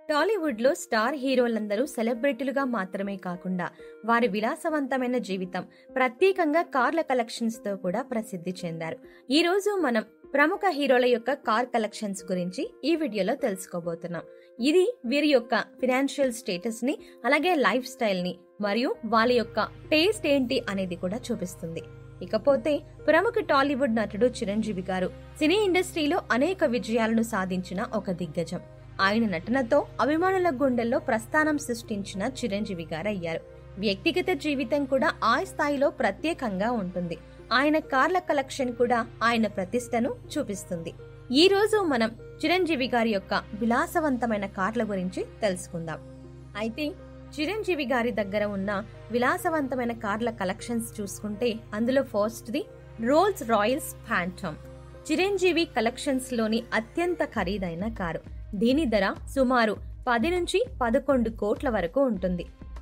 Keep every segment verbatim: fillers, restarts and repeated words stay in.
టాలీవుడ్ లో స్టార్ హీరోలందరూ సెలబ్రిటీలుగా మాత్రమే కాకుండా వారి విలాసవంతమైన జీవితం ప్రత్యేకంగా కార్ల కలెక్షన్స్ తో కూడా ప్రసిద్ధి చెందారు. ఈ రోజు మనం ప్రముఖ హీరోల యొక్క కార్ కలెక్షన్స్ గురించి ఈ వీడియోలో తెలుసుకోబోతున్నాం. ఇది వీరి యొక్క ఫినాన్షియల్ స్టేటస్ ని, అలాగే లైఫ్ స్టైల్ ని మరియు వాళ్ళ యొక్క టేస్ట్ ఏంటి అనేది కూడా చూపిస్తుంది. ఇకపోతే ప్రముఖ టాలీవుడ్ నటుడు చిరంజీవి గారు సినీ ఇండస్ట్రీలో అనేక విజయాలను సాధించిన ఒక దిగ్గజం. ఆయన నటనతో అభిమానుల గుండెల్లో ప్రస్థానం సృష్టించిన చిరంజీవి గారు అయ్యారు. వ్యక్తిగత జీవితం కూడా ఆ స్థాయిలో ప్రత్యేకంగా ఉంటుంది. ఆయన కార్ల కలెక్షన్ కూడా ఆయన ప్రతిష్టను చూపిస్తుంది. ఈ రోజు మనం చిరంజీవి గారి యొక్క విలాసవంతమైన కార్ల గురించి తెలుసుకుందాం. అయితే చిరంజీవి గారి దగ్గర ఉన్న విలాసవంతమైన కార్ల కలెక్షన్స్ చూసుకుంటే అందులో first the Rolls Royce Phantom. Chiranjeevi collections లోని అత్యంత ఖరీదైన కారు. దీని ధర సుమారు పది నుంచి పదకొండు కోట్ల వరకు ఉంటుంది.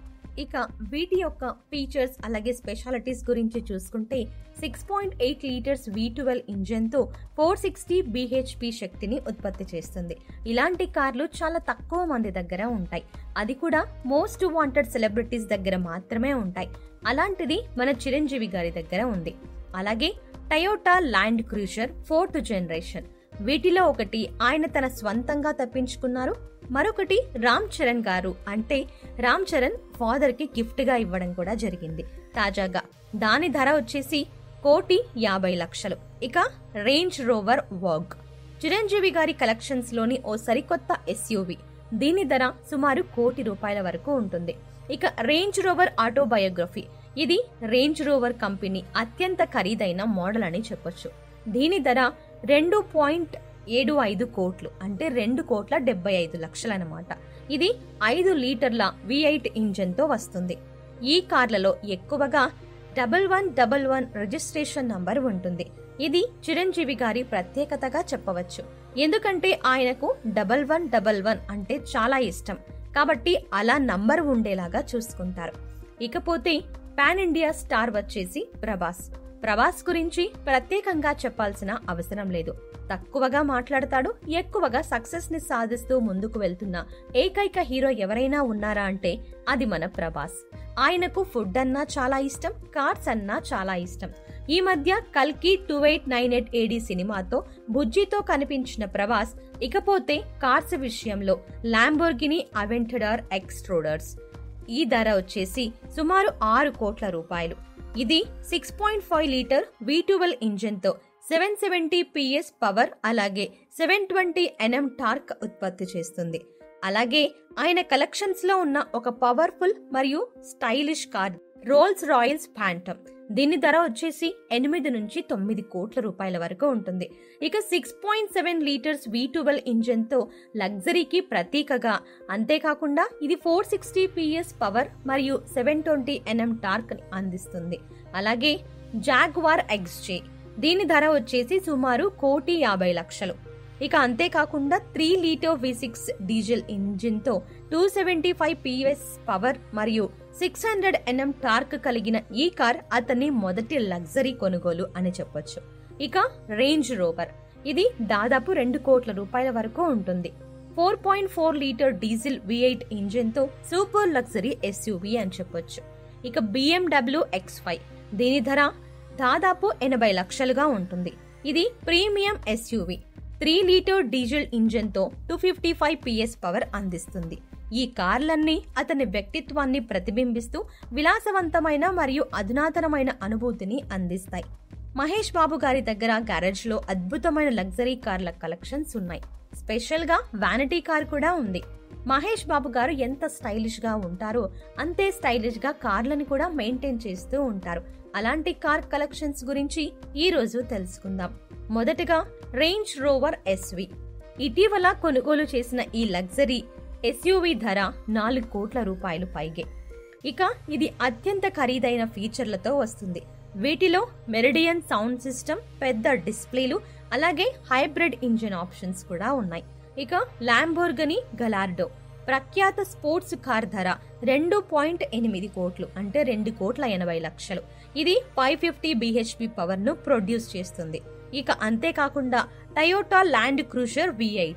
ఇక వీటి యొక్క ఫీచర్స్ అలాగే స్పెషాలిటీస్ గురించి చూసుకుంటే six point eight litres V twelve engine తో ఫోర్ సిక్స్టీ బిహెచ్పి శక్తిని ఉత్పత్తి చేస్తుంది. ఇలాంటి కార్లు చాలా తక్కువ మంది దగ్గర ఉంటాయి. అది కూడా మోస్ట్ వాంటెడ్ సెలబ్రిటీస్ దగ్గర మాత్రమే ఉంటాయి. అలాంటిది మన చిరంజీవి గారి దగ్గర ఉంది. అలాగే Toyota Land Cruiser fourth generation. వీటిలో ఒకటి ఆయన తన స్వంతంగా తప్పించుకున్నారు. మరొకటి రామ్ చరణ్ గారు అంటే రామ్ చరణ్ ఫాదర్ కి గిఫ్ట్ గా ఇవ్వడం కూడా జరిగింది తాజాగా. దాని ధర వచ్చేసి కోటి యాభై లక్షలు. ఇక రేంజ్ రోవర్ వాగ్ చిరంజీవి గారి కలెక్షన్స్ లోని ఓ సరికొత్త ఎస్యూవి. దీని ధర సుమారు కోటి రూపాయల వరకు ఉంటుంది. ఇక రేంజ్ రోవర్ ఆటోబయోగ్రఫీ. ఇది రేంజ్ రోవర్ కంపెనీ అత్యంత ఖరీదైన మోడల్ అని చెప్పొచ్చు. దీని ధర రెండు పాయింట్ ఏడు ఐదు కోట్లు అంటే రెండు కోట్ల డెబ్బై ఐదు లక్షలు అనమాట. ఇది ఐదు లీటర్ల వి ఎయిట్ ఇంజన్ తో వస్తుంది. ఈ కార్లలో ఎక్కువగా double one double one registration number ఉంటుంది. ఇది చిరంజీవి గారి ప్రత్యేకతగా చెప్పవచ్చు. ఎందుకంటే ఆయనకు డబల్ వన్ డబల్ వన్ అంటే చాలా ఇష్టం కాబట్టి అలా నంబర్ ఉండేలాగా చూసుకుంటారు. ఇకపోతే పాన్ ఇండియా స్టార్ వచ్చేసి ప్రభాస్. ప్రభాస్ గురించి ప్రత్యేకంగా చెప్పాల్సిన అవసరం లేదు. తక్కువగా మాట్లాడతాడు, ఎక్కువగా సక్సెస్ ని సాధిస్తూ ముందుకు వెళ్తున్న ఏకైక హీరో ఎవరైనా ఉన్నారా అంటే అది మన ప్రభాస్. ఆయనకు ఫుడ్ అన్నా చాలా ఇష్టం, కార్స్ అన్నా చాలా ఇష్టం. ఈ మధ్య కల్కి two eight nine eight AD సినిమాతో బుజ్జితో కనిపించిన ప్రభాస్ ఇకపోతే కార్స్ విషయంలో ల్యాంబోర్గిని అవెంటడార్ ఎక్స్ట్రోడర్స్. ఈ ధర వచ్చేసి సుమారు ఆరు కోట్ల రూపాయలు. ఇది six point five litre V twelve engine తో సెవెన్ సెవెంటీ పిఎస్ పవర్ అలాగే సెవెన్ ట్వంటీ ఎన్ఎం టార్క్ ఉత్పత్తి చేస్తుంది. అలాగే ఆయన కలెక్షన్స్ లో ఉన్న ఒక పవర్ఫుల్ మరియు stylish car Rolls Royce Phantom. దీని ధర వచ్చేసి ఎనిమిది నుంచి తొమ్మిది కోట్ల రూపాయల వరకు ఉంటుంది. ఇక six point seven litres V twelve engine తో లగ్జరీకి ప్రతీకగా, అంతేకాకుండా ఇది ఫోర్ సిక్స్టీ పిఎస్ పవర్ మరియు సెవెన్ ట్వంటీ ఎన్ఎం టార్క్ అందిస్తుంది. అలాగే జాగ్వార్ ఎక్స్జే. దీని ధర వచ్చేసి సుమారు కోటి యాభై లక్షలు. ఇక అంతేకాకుండా three litre V six diesel engine తో two seventy five PS power మరియు సిక్స్ హండ్రెడ్ ఎన్ఎం టార్క్ కలిగిన ఈ కార్ అతని మొదటి లగ్జరీ కొనుగోలు అని చెప్పొచ్చు. ఇక రేంజ్ రోవర్. ఇది దాదాపు రెండు కోట్ల రూపాయల వరకు ఉంటుంది. Four point four litre diesel V eight engine తో సూపర్ లగ్జరీ ఎస్యూవి అని చెప్పొచ్చు. ఇక బిఎండబ్ల్యూ ఎక్స్ ఫైవ్. దీని ధర దాదాపు ఎనభై లక్షలుగా ఉంటుంది. ఇది premium SUV. Three litre diesel engine తో two fifty five PS power అందిస్తుంది. ఈ కార్లన్నీ అతని వ్యక్తిత్వాన్ని ప్రతిబింబిస్తూ విలాసవంతమైన మరియు అధునాతనమైన అనుభూతిని అందిస్తాయి. మహేష్ బాబు గారి దగ్గర గ్యారేజ్ లో అద్భుతమైన లగ్జరీ కార్ల కలెక్షన్స్ ఉన్నాయి. స్పెషల్ గా వ్యానిటీ కార్ కూడా ఉంది. మహేష్ బాబు గారు ఎంత స్టైలిష్ గా ఉంటారో అంతే స్టైలిష్ గా కార్లను కూడా మెయింటైన్ చేస్తూ ఉంటారు. అలాంటి కార్ కలెక్షన్స్ గురించి ఈ రోజు తెలుసుకుందాం. మొదటగా రేంజ్ రోవర్ ఎస్వి. ఇటీవల కొనుగోలు చేసిన ఈ లగ్జరీ ఎస్యూవి ధర నాలుగు కోట్ల రూపాయలు పైగే. ఇక ఇది అత్యంత ఖరీదైన ఫీచర్లతో వస్తుంది. వీటిలో మెరిడియన్ సౌండ్ సిస్టమ్, పెద్ద డిస్ప్లేలు, అలాగే హైబ్రిడ్ ఇంజిన్ ఆప్షన్స్ కూడా ఉన్నాయి. ఇక ల్యాంబోర్గిని గలార్డో. ప్రఖ్యాత స్పోర్ట్స్ కార్ ధర రెండు పాయింట్ ఎనిమిది కోట్లు అంటే రెండు కోట్ల ఎనభై లక్షలు. ఇది ఫైవ్ ఫిఫ్టీ బిహెచ్పి పవర్ ను ప్రొడ్యూస్ చేస్తుంది. ఇక అంతేకాకుండా Toyota Land Cruiser V eight.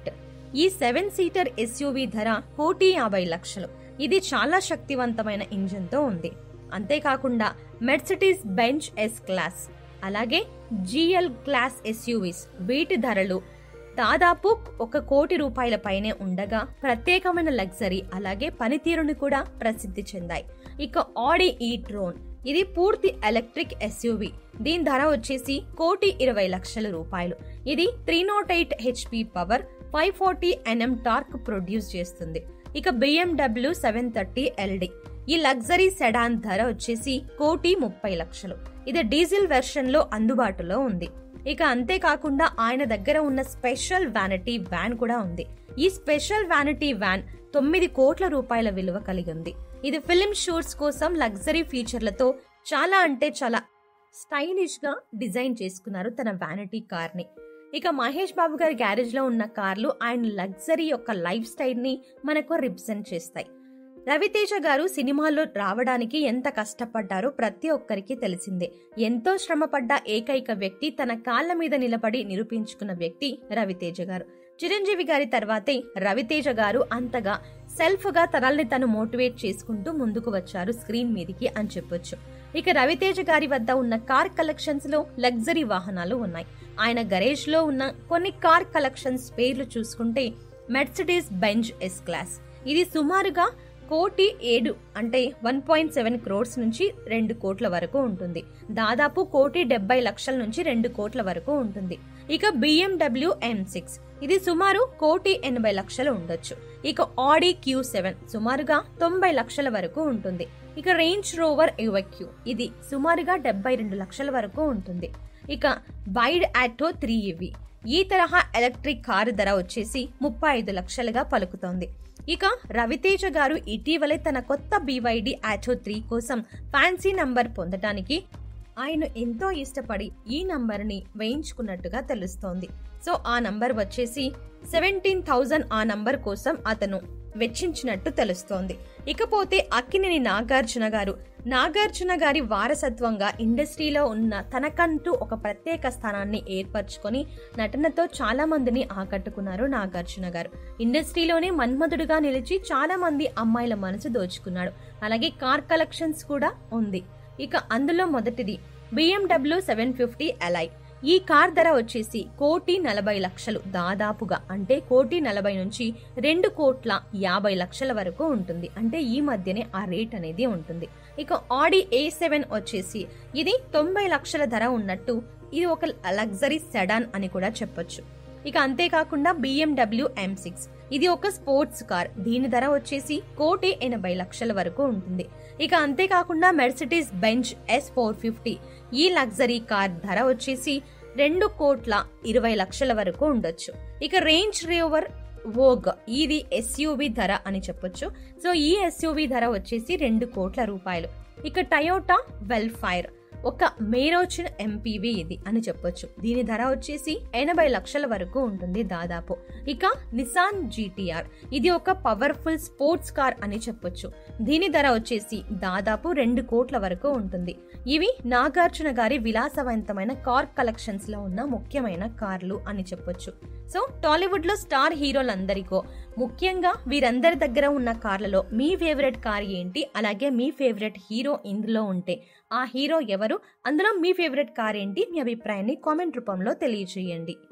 ఈ సెవెన్ సీటర్ ఎస్యూవీ ధర కోటి యాభై లక్షలు. ఇది చాలా శక్తివంతమైన ఇంజిన్ తో ఉంది. అంతేకాకుండా మెర్సిడీస్ బెంజ్ ఎస్ క్లాస్ అలాగే జిఎల్ క్లాస్ ఎస్యూవీస్ వీటి ధరలు దాదాపు ఒక కోటి రూపాయల పైనే ఉండగా ప్రత్యేకమైన లగ్జరీ అలాగే పనితీరుని కూడా ప్రసిద్ధి చెందాయి. ఇక ఆడి ఈ ట్రోన్ ఇది పూర్తి ఎలక్ట్రిక్ ఎస్యూవీ. దీని ధర వచ్చేసి కోటి ఇరవై లక్షల రూపాయలు. ఇది three nought eight HP power, five forty NM torque produce చేస్తుంది. ఇక బిఎండబ్ల్యూ సెవెన్ థర్టీ ఎల్డి ఈ లగ్జరీ సెడాన్ ధర వచ్చేసి కోటి ముప్పై లక్షలు. ఇది డీజిల్ వెర్షన్ లో అందుబాటులో ఉంది. ఇక అంతేకాకుండా ఆయన దగ్గర ఉన్న స్పెషల్ వ్యానిటీ వ్యాన్ కూడా ఉంది. ఈ స్పెషల్ వ్యానిటీ వ్యాన్ తొమ్మిది కోట్ల రూపాయల విలువ కలిగి ఉంది. ఇది ఫిల్మ్ షూట్స్ కోసం లగ్జరీ ఫీచర్లతో చాలా అంటే చాలా స్టైలిష్ గా డిజైన్ చేసుకున్నారు తన వ్యానిటీ కార్ ని. ఇక మహేష్ బాబు గారి గ్యారేజ్ లో ఉన్న కార్లు ఆయన లగ్జరీ యొక్క లైఫ్ స్టైల్ ని మనకు రిప్రజెంట్ చేస్తాయి. రవితేజ గారు సినిమాల్లో రావడానికి ఎంత కష్టపడ్డారో ప్రతి ఒక్కరికి తెలిసిందే. ఎంతో శ్రమపడ్డ ఏకైక వ్యక్తి, తన కాళ్ల మీద నిలబడి నిరూపించుకున్న వ్యక్తి రవితేజ గారు. చిరంజీవి గారి తర్వాతే రవితేజ గారు అంతగా సెల్ఫ్ గా తనల్ని తను మోటివేట్ చేసుకుంటూ ముందుకు వచ్చారు స్క్రీన్ మీదికి అని చెప్పొచ్చు. ఇక రవితేజ గారి వద్ద ఉన్న కార్ కలెక్షన్స్ లో లగ్జరీ వాహనాలు ఉన్నాయి. ఆయన గరేజ్ లో ఉన్న కొన్ని కార్ కలెక్షన్స్ పేర్లు చూసుకుంటే మెర్సిడీస్ బెంజ్ ఎస్ క్లాస్ ఇది సుమారుగా కోటి ఏడు అంటే వన్ పాయింట్ సెవెన్ క్రోర్స్ నుంచి రెండు కోట్ల వరకు ఉంటుంది. దాదాపు కోటి డెబ్బై లక్షల నుంచి రెండు కోట్ల వరకు ఉంటుంది. ఇక బిఎండబ్ల్యూ ఎం సిక్స్ ఇది సుమారు కోటి ఎనభై లక్షలు ఉండొచ్చు. ఇక ఆడి క్యూ సెవెన్ సుమారుగా తొంభై లక్షల వరకు ఉంటుంది. ఇక రేంజ్ రోవర్ ఎవెక్యూ ఇది సుమారుగా డెబ్బై రెండు లక్షల వరకు ఉంటుంది. ఇక వైడ్ ఆటో త్రీ ఇవి ఈ తరహా ఎలక్ట్రిక్ కారు ధర వచ్చేసి ముప్పై ఐదు లక్షలుగా పలుకుతోంది. ఇక రవితేజ గారు ఇటీవలే తన కొత్త బీవైడి ఆటో త్రీ కోసం ఫ్యాన్సీ నంబర్ పొందటానికి ఆయన ఎంతో ఇష్టపడి ఈ నంబర్ ని వేయించుకున్నట్టుగా తెలుస్తోంది. సో ఆ నంబర్ వచ్చేసి సెవెంటీన్ థౌజండ్ ఆ నంబర్ కోసం అతను వెచ్చించినట్టు తెలుస్తోంది. ఇకపోతే అక్కినేని నాగార్జున గారు నాగార్జున గారి వారసత్వంగా ఇండస్ట్రీలో ఉన్న తనకంటూ ఒక ప్రత్యేక స్థానాన్ని ఏర్పరచుకొని నటనతో చాలా మందిని ఆకట్టుకున్నారు నాగార్జున గారు. ఇండస్ట్రీలోనే మన్మధుడుగా నిలిచి చాలా మంది అమ్మాయిల మనసు దోచుకున్నాడు. అలాగే కార్ కలెక్షన్స్ కూడా ఉంది. ఇక అందులో మొదటిది బిఎండబ్ల్యూ సెవెన్ ఫిఫ్టీ ఎల్ఐ. ఈ కార్ ధర వచ్చేసి కోటి నలభై లక్షలు దాదాపుగా అంటే కోటి నలభై నుంచి రెండు కోట్ల యాభై లక్షల వరకు ఉంటుంది. అంటే ఈ మధ్యనే ఆ రేట్ అనేది ఉంటుంది. ఇక ఆడి ఏ సెవెన్ వచ్చేసి ఇది తొంభై లక్షల ధర ఉన్నట్టు ఇది ఒక లగ్జరీ సెడాన్ అని కూడా చెప్పొచ్చు. ఇక అంతేకాకుండా బిఎండబ్ల్యూ ఎం సిక్స్ ఇది ఒక స్పోర్ట్స్ కార్. దీని ధర వచ్చేసి కోటి ఎనభై లక్షల వరకు ఉంటుంది. ఇక అంతేకాకుండా Mercedes Benz S four fifty ఈ లగ్జరీ కార్ ధర వచ్చేసి రెండు కోట్ల ఇరవై లక్షల వరకు ఉండొచ్చు. ఇక రేంజ్ రోవర్ వోగ్ ఇది ఎస్యూవీ ధర అని చెప్పొచ్చు. సో ఈ ఎస్యూవీ ధర వచ్చేసి రెండు కోట్ల రూపాయలు. ఇక టయోటా వెల్ఫైర్ ఒక మేరోచిన్ ఎంపీవీ ఇది అని చెప్పొచ్చు. దీని ధర వచ్చేసి ఎనభై లక్షల వరకు ఉంటుంది దాదాపు. ఇక నిసాన్ జీటీఆర్ ఇది ఒక పవర్ఫుల్ స్పోర్ట్స్ కార్ అని చెప్పొచ్చు. దీని ధర వచ్చేసి దాదాపు రెండు కోట్ల వరకు ఉంటుంది. ఇవి నాగార్జున గారి విలాసవంతమైన కార్ కలెక్షన్స్ లో ఉన్న ముఖ్యమైన కార్లు అని చెప్పొచ్చు. సో టాలీవుడ్ లో స్టార్ హీరోలందరికో ముఖ్యంగా వీరందరి దగ్గర ఉన్న కార్లలో మీ ఫేవరెట్ కార్ ఏంటి, అలాగే మీ ఫేవరెట్ హీరో ఇందులో ఉంటే ఆ హీరో ఎవరు, అందులో మీ ఫేవరెట్ కార్ ఏంటి, మీ అభిప్రాయాన్ని కామెంట్ రూపంలో తెలియజేయండి.